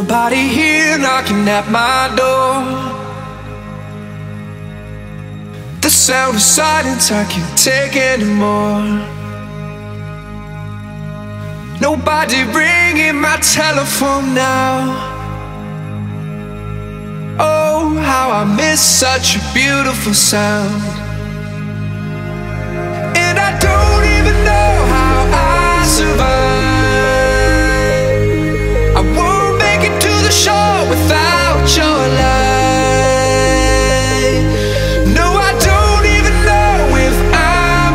nobody here knocking at my door. The sound of silence, I can't take anymore. Nobody ringing my telephone now. Oh, how I miss such a beautiful sound. And I don't even know how I survive. I won't make it to the shore without your light. No, I don't even know if I'm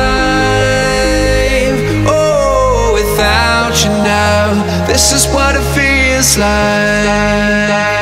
alive. Oh, without you now, this is what it feels like.